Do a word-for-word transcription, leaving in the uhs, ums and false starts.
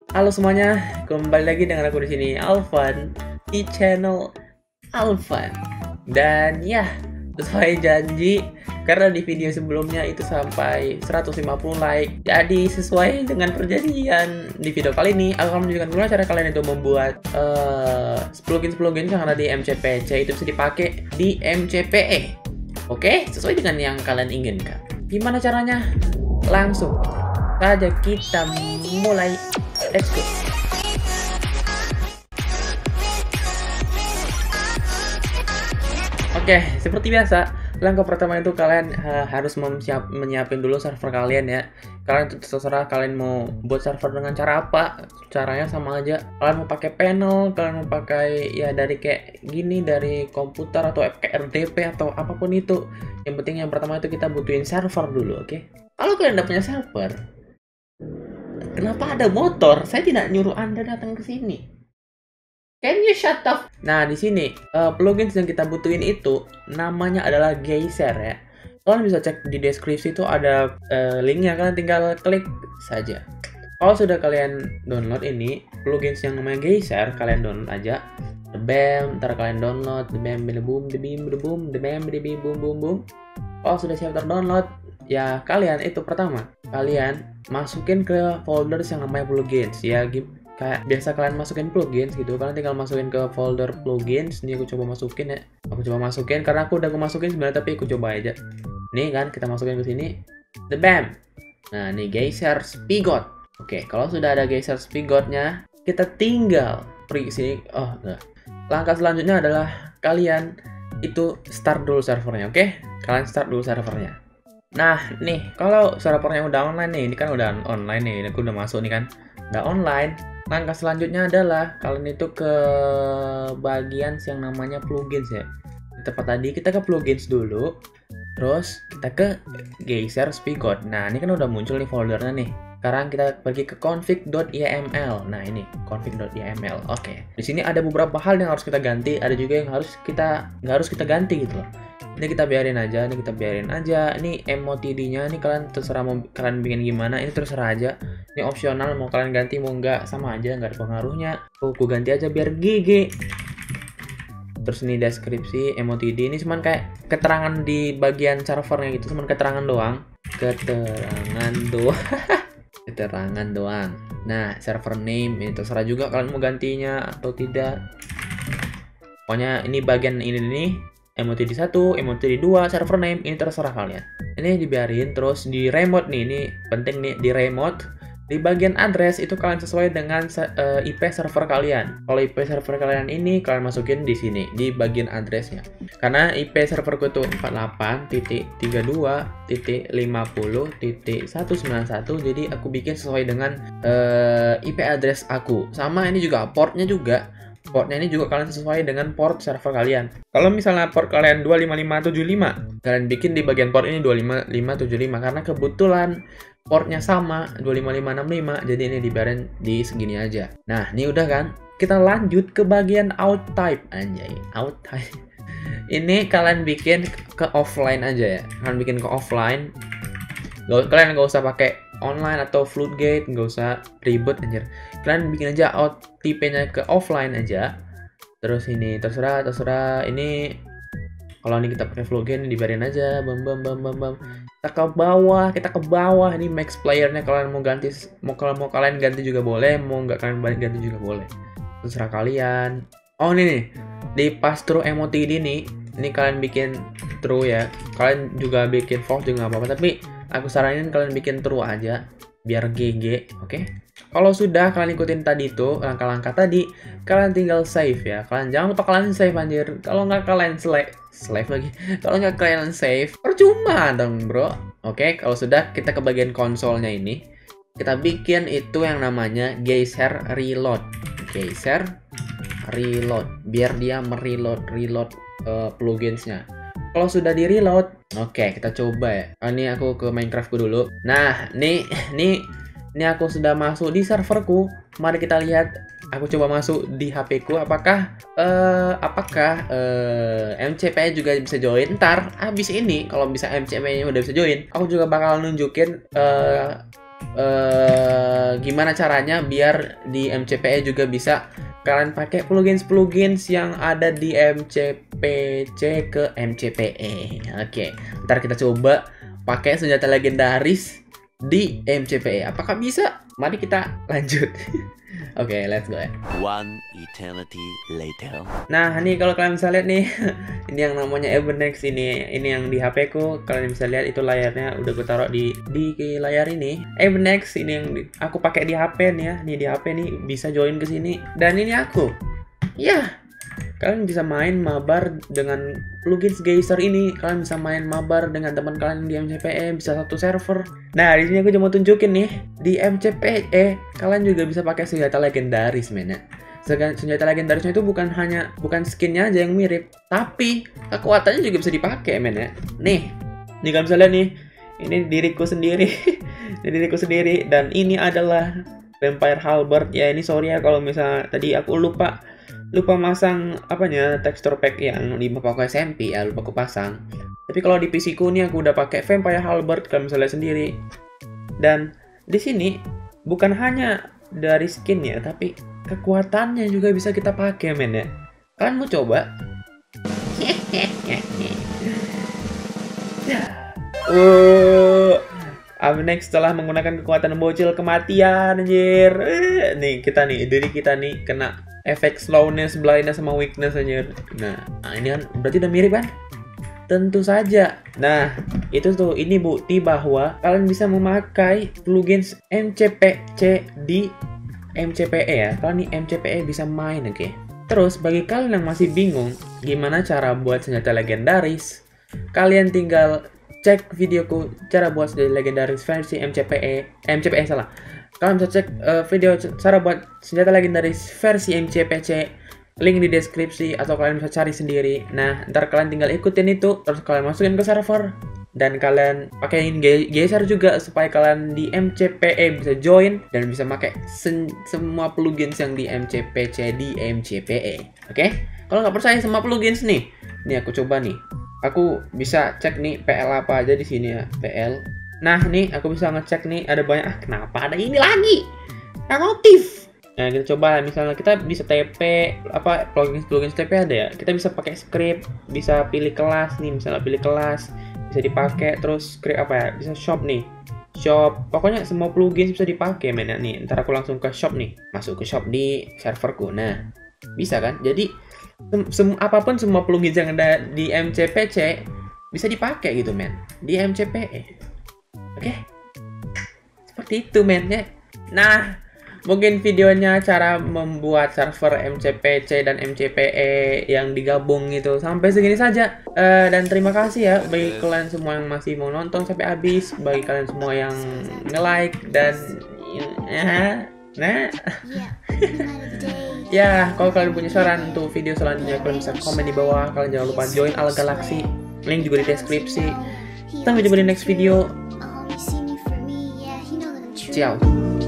Halo semuanya, kembali lagi dengan aku di sini Alvan di channel Alvan. Dan ya, sesuai janji karena di video sebelumnya itu sampai seratus lima puluh like. Jadi sesuai dengan perjanjian di video kali ini aku akan menunjukkan gimana cara kalian itu membuat uh, plugin-plugin yang ada di M C P C itu bisa dipakai di M C P E. Oke, sesuai dengan yang kalian inginkan. Gimana caranya? Langsung saja kita mulai. Let's go. Oke, seperti biasa, langkah pertama itu kalian uh, harus menyiap, menyiapin dulu server kalian ya. Kalian terserah kalian mau buat server dengan cara apa, caranya sama aja. Kalian mau pakai panel, kalian mau pakai ya dari kayak gini, dari komputer atau F K R D P atau apapun itu. Yang penting yang pertama itu kita butuhin server dulu, oke? Kalau kalian udah punya server, kenapa ada motor? Saya tidak nyuruh Anda datang ke sini. Can you shut up? Nah, di sini uh, plugins yang kita butuhin itu namanya adalah Geyser ya. Kalian bisa cek di deskripsi itu ada uh, linknya, kalian tinggal klik saja. Kalau sudah kalian download ini plugins yang namanya Geyser, kalian download aja. The bam, ntar kalian download the bam, the boom, the beam, the boom, the bam, the beam, boom, boom, boom. Kalau sudah siap terdownload, ya kalian itu pertama kalian masukin ke folders yang namanya plugins ya, kayak biasa kalian masukin plugins gitu, kalian tinggal masukin ke folder plugins. Ini aku coba masukin ya, aku coba masukin karena aku udah aku masukin sebenarnya, tapi aku coba aja. Nih kan kita masukin ke sini the bam. Nah nih Geyser Spigot. Oke, kalau sudah ada Geyser Spigotnya, kita tinggal pergi ke sini. Oh enggak, langkah selanjutnya adalah kalian itu start dulu servernya. Oke, kalian start dulu servernya. Nah, nih, kalau servernya udah online nih, ini kan udah online nih, aku udah masuk nih kan, udah online. Langkah selanjutnya adalah kalian itu ke bagian yang namanya plugins ya. Tepat tadi kita ke plugins dulu, terus kita ke Geyser Spigot. Nah, ini kan udah muncul nih foldernya nih. Sekarang kita pergi ke config.yml. Nah, ini config.yml. Oke. Di sini ada beberapa hal yang harus kita ganti, ada juga yang harus kita nggak harus kita ganti gitu loh. Ini kita biarin aja, ini kita biarin aja. Ini M O T D-nya, ini kalian terserah mau kalian bikin gimana, ini terserah aja. Ini opsional, mau kalian ganti mau nggak sama aja, nggak ada pengaruhnya. Oh, aku ganti aja biar G G. Terus ini deskripsi M O T D, ini cuman kayak keterangan di bagian servernya gitu, cuman keterangan doang. Keterangan doang. Keterangan doang. Nah, server name ini terserah juga kalian mau gantinya atau tidak. Pokoknya ini bagian ini nih. M O T D satu, M O T D dua, server name, ini terserah kalian. Ini dibiarin, terus di remote nih, ini penting nih, di remote, di bagian address itu kalian sesuai dengan uh, I P server kalian. Kalau I P server kalian ini, kalian masukin di sini, di bagian addressnya. Karena I P serverku itu empat puluh delapan titik tiga puluh dua titik lima puluh titik seratus sembilan puluh satu, jadi aku bikin sesuai dengan uh, I P address aku. Sama ini juga, portnya juga. Portnya ini juga kalian sesuai dengan port server kalian. Kalau misalnya port kalian dua lima lima tujuh lima, kalian bikin di bagian port ini dua lima lima tujuh lima karena kebetulan portnya sama dua lima lima enam lima, jadi ini dibiarin di segini aja. Nah, ini udah kan? Kita lanjut ke bagian out type. Anjay, out type. Ini kalian bikin ke offline aja ya. Kalian bikin ke offline. Gak, kalian nggak usah pakai online atau Floodgate, nggak usah ribet anjir. Kalian bikin aja out tipe-nya ke offline aja. Terus ini terserah terserah ini kalau ini kita pakai Floodgate dibiarin aja. Bam bam bam bam bam. Kita ke bawah, kita ke bawah. Ini max player-nya kalian mau ganti, mau kalau mau kalian ganti juga boleh, mau nggak kalian ganti juga boleh. Terserah kalian. Oh ini nih, di pass through M O T D nih, ini kalian bikin true ya. Kalian juga bikin false juga nggak apa-apa, tapi aku saranin kalian bikin true aja biar G G, oke? Okay? Kalau sudah kalian ikutin tadi itu langkah-langkah tadi, kalian tinggal save ya. Kalian jangan lupa kalian save anjir. Kalau nggak kalian slave, slave lagi. Kalau nggak kalian save, percuma dong bro. Oke, okay? Kalau sudah kita ke bagian konsolnya ini, kita bikin itu yang namanya Geyser Reload. Geyser Reload, biar dia mereload reload uh, pluginsnya. Kalau sudah di reload, oke okay, kita coba ya. Oh, ini aku ke Minecraftku dulu. Nah, nih, nih, ini aku sudah masuk di serverku. Mari kita lihat. Aku coba masuk di H P ku. Apakah, uh, apakah uh, M C P E juga bisa join? Ntar abis ini, kalau bisa M C P E-nya udah bisa join, aku juga bakal nunjukin uh, uh, gimana caranya biar di M C P E juga bisa kalian pakai plugins-plugins yang ada di M C P C ke M C P E. Oke, ntar kita coba pakai senjata legendaris di M C P E. Apakah bisa? Mari kita lanjut. Oke, okay, let's go ya. One eternity later. Nah, ini kalau kalian bisa lihat nih, ini yang namanya Ebenex ini, ini yang di H P ku. Kalian bisa lihat itu layarnya udah gue taruh di di layar ini. Ebenex ini yang di, aku pakai di H P nih ya. Nih di H P nih bisa join ke sini. Dan ini aku. Ya. Kalian bisa main mabar dengan plugins Geyser ini. Kalian bisa main mabar dengan teman kalian di M C P E, bisa satu server. Nah, di sini aku cuma tunjukin nih, di M C P E kalian juga bisa pakai senjata legendaris, men ya. Senjata legendarisnya itu bukan hanya bukan skinnya aja yang mirip, tapi kekuatannya juga bisa dipakai, men ya. Nih, nih kalian bisa lihat nih, ini diriku sendiri, ini diriku sendiri, dan ini adalah Vampire Halberd. Ya, ini sorry ya kalau misalnya tadi aku lupa lupa masang apanya texture pack yang di map aku S M P ya, lupa aku pasang. Tapi kalau di P C ku nih aku udah pakai Vampire Halberd, kalian bisa lihat sendiri. Dan di sini bukan hanya dari skin ya, tapi kekuatannya juga bisa kita pakai, men ya. Kalian mau coba? uh, Ebenex setelah menggunakan kekuatan bocil kematian, anjir. Eh, nih kita nih, diri kita nih kena efek slowness, blindness, sama weakness aja. Nah, nah, ini kan berarti udah mirip kan? Tentu saja. Nah, itu tuh, ini bukti bahwa kalian bisa memakai plugins M C P C di M C P E ya. Kalian nih M C P E bisa main, oke? Okay? Terus, bagi kalian yang masih bingung gimana cara buat senjata legendaris, kalian tinggal cek videoku cara buat senjata legendaris versi M C P E, M C P E salah. Kalian bisa cek uh, video cara buat senjata legendaris versi M C P C, link di deskripsi, atau kalian bisa cari sendiri. Nah, ntar kalian tinggal ikutin itu, terus kalian masukin ke server, dan kalian pakaiin Geyser juga supaya kalian di M C P E bisa join dan bisa pakai semua plugins yang di M C P C di M C P E. Oke? Okay? Kalau nggak percaya sama plugins nih, nih aku coba nih. Aku bisa cek nih P L apa aja di sini ya, P L. Nah, nih aku bisa ngecek nih, ada banyak. Ah, kenapa ada ini lagi? Yang notif. Nah, kita coba misalnya kita bisa T P, apa plugin plugin T P ada ya. Kita bisa pakai script, bisa pilih kelas nih, misalnya pilih kelas, bisa dipakai. Terus script apa ya? Bisa shop nih. Shop, pokoknya semua plugin bisa dipakai, men ya. Nih, ntar aku langsung ke shop nih. Masuk ke shop di serverku. Nah, bisa kan? Jadi sem sem apapun semua plugin yang ada di M C P C bisa dipakai gitu, men. Di M C P E. Oke, okay. Seperti itu, men ya. Nah, mungkin videonya cara membuat server M C P C dan M C P E yang digabung gitu sampai segini saja. Uh, dan terima kasih ya bagi kalian semua yang masih mau nonton sampai habis, bagi kalian semua yang nge-like dan uh, nah. Ya, kalau kalian punya saran untuk video selanjutnya, kalian bisa komen di bawah. Kalian jangan lupa join Al Galaxy, link juga di deskripsi. Sampai jumpa di next video. Ciao.